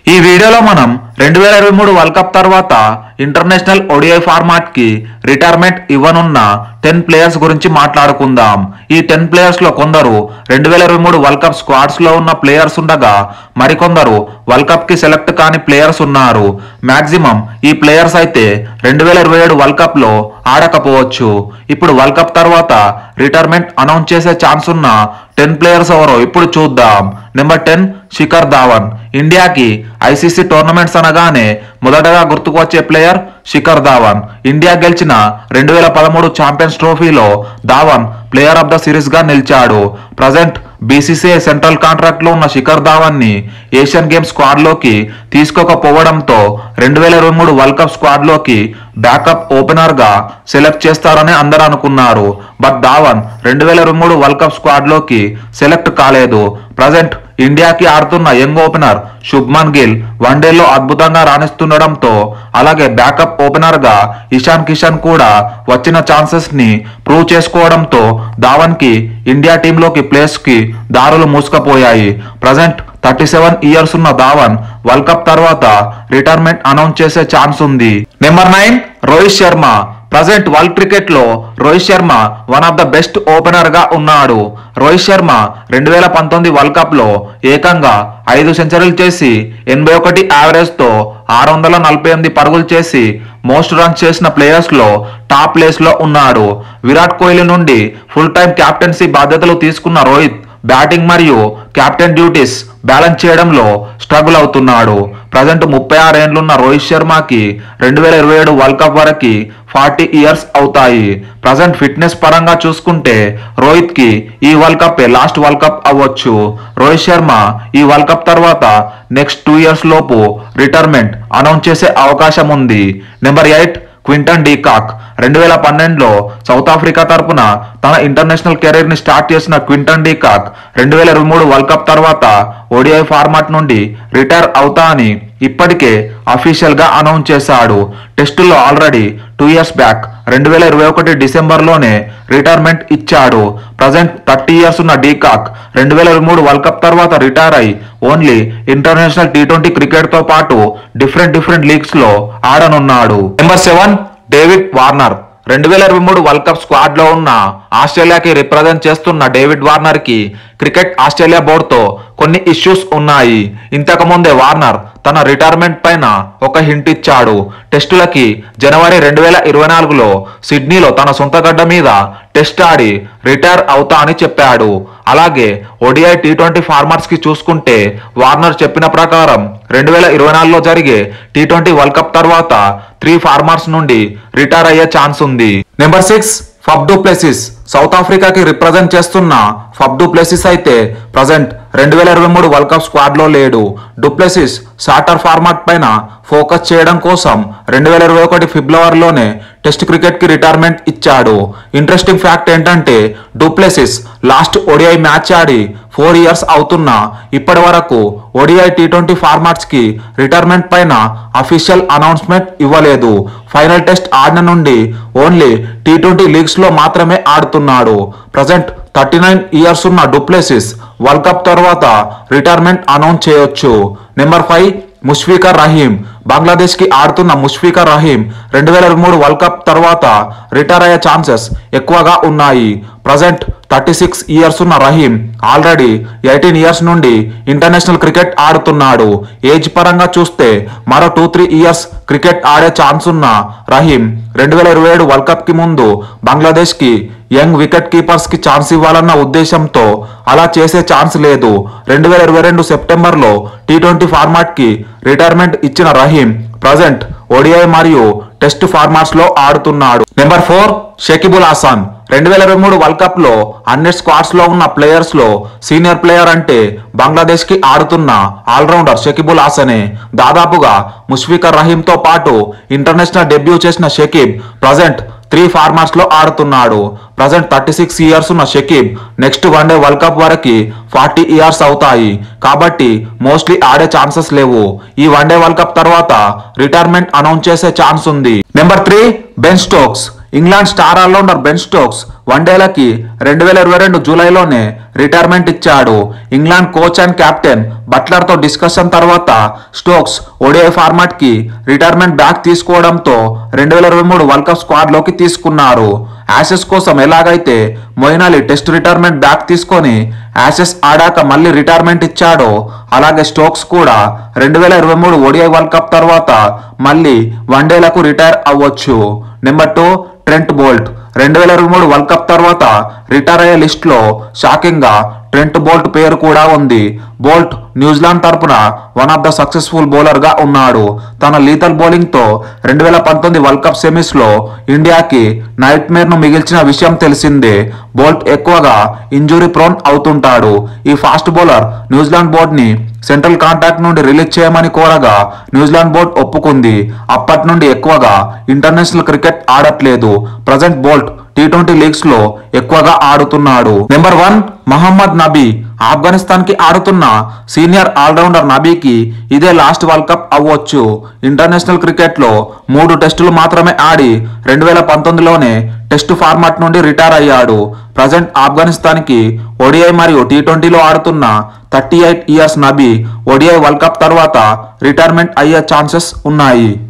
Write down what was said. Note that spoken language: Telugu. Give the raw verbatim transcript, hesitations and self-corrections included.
ఈ వీడియోలో మనం రెండు వేల ఇరవై మూడు వరల్డ్ కప్ తర్వాత ఇంటర్నేషనల్ ఓడిఐ ఫార్మాట్ కి రిటైర్మెంట్ ఇవ్వనున్న టెన్ ప్లేయర్స్ గురించి మాట్లాడుకుందాం. ఈ టెన్ ప్లేయర్స్ లో కొందరు రెండు వేల ఇరవై మూడు వరల్డ్ కప్ స్క్వాడ్స్ లో ఉన్న ప్లేయర్స్ ఉండగా మరికొందరు వరల్డ్ కప్ కి సెలెక్ట్ కాని ప్లేయర్స్ ఉన్నారు. మాక్సిమం ఈ ప్లేయర్స్ అయితే రెండు వేల ఇరవై ఏడు వరల్డ్ కప్ లో ఆడకపోవచ్చు. ఇప్పుడు వరల్డ్ కప్ తర్వాత రిటైర్మెంట్ అనౌన్స్ చేసే ఛాన్స్ ఉన్న టెన్ ప్లేయర్స్ ఎవరో ఇప్పుడు చూద్దాం. Number ten Shikhar Dhawan. ఇండియాకి ఐసీసీ టోర్నమెంట్స్ అనగానే మొదటగా గుర్తుకు వచ్చే ప్లేయర్ శిఖర్ ధావన్. ఇండియా గెలిచిన రెండు వేల పదమూడు ఛాంపియన్స్ ట్రోఫీలో Dhawan player of the series గా నిలిచాడు. ప్రజెంట్ బీసీసీఐ సెంట్రల్ కాంట్రాక్ట్ లో ఉన్న శిఖర్ ధావన్ ని ఏషియన్ గేమ్స్ స్క్వాడ్ లోకి తీసుకోకపోవడంతో రెండు వేల ఇరవై మూడు వరల్డ్ కప్ స్క్వాడ్ లోకి బ్యాకప్ ఓపెనర్ గా సెలెక్ట్ చేస్తారని అందరూ అనుకున్నారు. బట్ ధావన్ రెండు వేల ఇరవై మూడు వరల్డ్ కప్ స్క్వాడ్ లోకి సెలెక్ట్ కాలేదు. ప్రజెంట్ ఇండియాకి ఆడుతున్న యంగ్ ఓపెనర్ శుభ్మన్ గిల్ వన్డేలో అద్భుతంగా రాణిస్తుండడంతో అలాగే బ్యాకప్ ఓపెనర్ గా ఇషాన్ కిషన్ కూడా వచ్చిన ఛాన్సెస్ ని ప్రూవ్ చేసుకోవడంతో ధావన్ కి ఇండియా టీంలోకి ప్లేస్ కి దారులు మూసుకుపోయాయి. ప్రజెంట్ థర్టీ సెవెన్ ఇయర్స్ ఉన్న ధావన్ వరల్డ్ కప్ తర్వాత రిటైర్మెంట్ అనౌన్స్ చేసే ఛాన్స్ ఉంది. Number nine Rohit Sharma. Present world cricket లో Rohit Sharma one of the best opener గా ఉన్నాడు. రోహిత్ శర్మ రెండు వేల పంతొమ్మిది వరల్డ్ కప్ లో ఏకంగా ఐదు సెంచరీలు చేసి ఎనభై ఒకటి యావరేజ్ తో ఆరు వందల నలభై ఎనిమిది పరుగులు చేసి మోస్ట్ రన్స్ చేసిన ప్లేయర్స్ లో టాప్ ప్లేస్ లో ఉన్నాడు. విరాట్ కోహ్లీ నుండి ఫుల్ టైం కెప్టెన్సీ బాధ్యతలు తీసుకున్న రోహిత్ బ్యాటింగ్ మరియు కెప్టెన్ డ్యూటీస్ బ్యాలెన్స్ చేయడంలో స్ట్రగుల్ అవుతున్నాడు. ప్రజెంట్ ముప్పై ఆరు ఏండ్లున్న రోహిత్ శర్మకి రెండు వేల ఇరవై ఏడు వరల్డ్ కప్ వరకు ఫార్టీ ఇయర్స్ అవుతాయి. ప్రజెంట్ ఫిట్నెస్ పరంగా చూసుకుంటే రోహిత్ కి ఈ world cup last world cup అవ్వచ్చు. రోహిత్ శర్మ ఈ వరల్డ్ కప్ తర్వాత నెక్స్ట్ టూ ఇయర్స్ లోపు రిటైర్మెంట్ అనౌన్స్ చేసే అవకాశం ఉంది. Number eight Quinton de Kock. రెండు వేల పన్నెండులో సౌత్ ఆఫ్రికా తరపున తన ఇంటర్నేషనల్ కెరీర్ ని స్టార్ట్ చేసిన క్వింటన్ డీకాక్ రెండు వేల ఇరవై మూడు వరల్డ్ కప్ తర్వాత ఓడిఐ ఫార్మాట్ నుండి రిటైర్ అవుతా అని ఇప్పటికే అఫీషియల్ గా అనౌన్స్ చేశాడు. టెస్టుల్లో ఆల్రెడీ టూ ఇయర్స్ బ్యాక్ రెండు వేల ఇరవై ఒకటి డిసెంబర్ లోనే రిటైర్మెంట్ ఇచ్చాడు. ప్రజెంట్ థర్టీ ఇయర్స్ ఉన్న డీకాక్ రెండు వేల ఇరవై మూడు వరల్డ్ కప్ తర్వాత రిటైర్ అయి only international T twenty cricket తో పాటు డిఫరెంట్ డిఫరెంట్ లీగ్స్ లో ఆడనున్నాడు. Number seven David Warner. రెండు వేల ఇరవై మూడు వరల్డ్ కప్ స్క్వాడ్ లో ఉన్న ఆస్ట్రేలియాకి రిప్రజెంట్ చేస్తున్న డేవిడ్ వార్నర్ కి క్రికెట్ ఆస్ట్రేలియా బోర్డు తో కొన్ని ఇష్యూస్ ఉన్నాయి. ఇంతకు ముందే వార్నర్ తన రిటైర్మెంట్ పైన ఒక హింట్ ఇచ్చాడు. టెస్టులకి జనవరి రెండు వేల ఇరవై నాలుగులో సిడ్నీలో తన సొంత గడ్డ మీద టెస్ట్ ఆడి రిటైర్ అవుతా అని చెప్పాడు. అలాగే ఓడిఐ టీ ట్వంటీ ఫార్మాట్స్ కి చూసుకుంటే వార్నర్ చెప్పిన ప్రకారం రెండు వేల ఇరవై నాలుగులో జరిగే టీ ట్వంటీ వరల్డ్ కప్ తర్వాత త్రీ ఫార్మాట్స్ నుండి రిటైర్ అయ్యే ఛాన్స్ ఉంది. Number six Faf du Plessis. South ఆఫ్రికాకి రిప్రజెంట్ చేస్తున్న ఫఫ్ డు ప్లెసిస్ అయితే ప్రజెంట్ రెండు వేల ఇరవై మూడు వరల్డ్ కప్ స్క్వాడ్ లో లేడు. డుప్లెసిస్ షార్టర్ ఫార్మాట్ పైన ఫోకస్ చేయడం కోసం రెండు వేల ఇరవై ఒకటి ఫిబ్రవరిలోనే టెస్ట్ క్రికెట్ కి రిటైర్మెంట్ ఇచ్చాడు. ఇంట్రెస్టింగ్ ఫ్యాక్ట్ ఏంటంటే డుప్లెసిస్ లాస్ట్ ఓడిఐ మ్యాచ్ ఆడి ఫోర్ ఇయర్స్ అవుతున్నా ఇప్పటి వరకు ఓడిఐ టీ ట్వంటీ ఫార్మాట్స్ కి రిటైర్మెంట్ పైన అఫీషియల్ అనౌన్స్మెంట్ ఇవ్వలేదు. ఫైనల్ టెస్ట్ ఆడిన నుండి ఓన్లీ టీ ట్వంటీ లీగ్స్ లో మాత్రమే ఆడుతున్నాడు. ప్రజెంట్ థర్టీ నైన్ ఇయర్స్ ఉన్న డుప్లెసిస్ వరల్డ్ కప్ తర్వాత రిటైర్మెంట్ అనౌన్స్ చేయొచ్చు. Number five Mushfiqur Rahim. బంగ్లాదేశ్ కి ఆడుతున్న ముష్ఫికర్ రహీం రెండు వేల ఇరవై మూడు వరల్డ్ కప్ తర్వాత రిటైర్ అయ్యే ఛాన్సెస్ ఎక్కువగా ఉన్నాయి. ప్రజెంట్ థర్టీ సిక్స్ ఇయర్స్ ఉన్న రహీం ఆల్రెడీ ఎయిటీన్ ఇయర్స్ నుండి ఇంటర్నేషనల్ క్రికెట్ ఆడుతున్నాడు. ఏజ్ పరంగా చూస్తే మరో టూ త్రీ ఇయర్స్ క్రికెట్ ఆడే ఛాన్స్ ఉన్న రహీం రెండు వేల ఇరవై ఏడు వరల్డ్ కప్ కి ముందు బంగ్లాదేశ్ కి యంగ్ వికెట్ కీపర్స్ కి ఛాన్స్ ఇవ్వాలన్న ఉద్దేశంతో అలా చేసే ఛాన్స్ లేదు. రెండు వేల ఇరవై రెండు సెప్టెంబర్ లో టీ ట్వంటీ ఫార్మాట్ కి రిటైర్మెంట్ ఇచ్చిన రహీం ప్రజెంట్ ఓడిఐ మరియు టెస్ట్ ఫార్మాట్స్ లో ఆడుతున్నాడు. Number four Shakibul Hasan. రెండు వేల ఇరవై మూడు వరల్డ్ కప్ లో అన్ని స్క్వాడ్స్ లో ఉన్న ప్లేయర్స్ లో సీనియర్ ప్లేయర్ అంటే బంగ్లాదేశ్ కి ఆడుతున్న ఆల్రౌండర్ షకీబుల్ హసనే. దాదాపుగా ముష్ఫికర్ రహీం తో పాటు ఇంటర్నేషనల్ డెబ్యూ చేసిన షకీబ్ ప్రజెంట్ త్రీ ఫార్మాట్స్ లో ఆడుతున్నాడు. ప్రజెంట్ థర్టీ సిక్స్ ఇయర్స్ ఉన్న Shakib next one day world cup వరకు ఫార్టీ ఇయర్స్ అవుతాయి కాబట్టి మోస్ట్లీ ఆడే ఛాన్సెస్ లేవు. ఈ వన్డే వరల్డ్ కప్ తర్వాత రిటైర్మెంట్ అనౌన్స్ చేసే ఛాన్స్ ఉంది. Number three Ben Stokes. England star all rounder Ben Stokes వన్డేలకి రెండు వేల ఇరవై రెండు జూలైలోనే రిటైర్మెంట్ ఇచ్చాడు. England coach and captain Buttler తో డిస్కషన్ తర్వాత స్టోక్స్ ఓడిఐ ఫార్మాట్ కి రిటైర్మెంట్ బ్యాక్ తీసుకోవడంతో రెండు వేల ఇరవై మూడు వరల్డ్ కప్ స్క్వాడ్ లోకి తీసుకున్నారు. యాషెస్ కోసం ఎలాగైతే Moeen Ali test retirement back తీసుకొని యాషెస్ ఆడాక మళ్ళీ రిటైర్మెంట్ ఇచ్చాడో అలాగే స్టోక్స్ కూడా రెండు వేల ఇరవై మూడు ఓడిఐ వరల్డ్ కప్ తర్వాత మళ్ళీ వన్డేలకు రిటైర్ అవ్వచ్చు. నెంబర్ టూ ట్రెంట్ బోల్ట్ రెండు వేల ఇరవై మూడు వరల్డ్ కప్ తర్వాత రిటైర్ అయ్యే లిస్ట్ లో షాకింగ్ గా ట్రెంట్ బోల్ట్ పేరు కూడా ఉంది. బోల్ట్ న్యూజిలాండ్ తరపున one of the successful bowler గా ఉన్నాడు. తన లీతల్ బౌలింగ్ తో రెండు వేల పంతొమ్మిది వరల్డ్ కప్ సెమీస్ లో ఇండియాకి నైట్ మేర్ ను మిగిల్చిన విషయం తెలిసిందే. బోల్ట్ ఎక్కువగా ఇంజురీ ప్రోన్ అవుతుంటాడు. ఈ ఫాస్ట్ బౌలర్ న్యూజిలాండ్ బోర్డ్ ని సెంట్రల్ కాంట్రాక్ట్ నుండి రిలీజ్ చేయమని కోరగా న్యూజిలాండ్ బోర్డ్ ఒప్పుకుంది. అప్పటి నుండి ఎక్కువగా ఇంటర్నేషనల్ క్రికెట్ ఆడట్లేదు. Present Boult T twenty leagues లో ఎక్కువగా ఆడుతున్నాడు. నెంబర్ వన్ మహమ్మద్ నబీ ఆఫ్ఘనిస్తాన్ కి ఆడుతున్న సీనియర్ ఆల్రౌండర్ నబీకి ఇదే లాస్ట్ వరల్డ్ కప్ అవ్వచ్చు. ఇంటర్నేషనల్ క్రికెట్ లో మూడు టెస్టులు మాత్రమే ఆడి రెండు వేల పంతొమ్మిదిలోనే టెస్ట్ ఫార్మాట్ నుండి రిటైర్ అయ్యాడు. ప్రజెంట్ ఆఫ్ఘనిస్తాన్ కి ఓడిఐ మరియు టీ ట్వంటీలో ఆడుతున్న thirty eight years Nabi ODI world cup తర్వాత రిటైర్మెంట్ అయ్యే ఛాన్సెస్ ఉన్నాయి.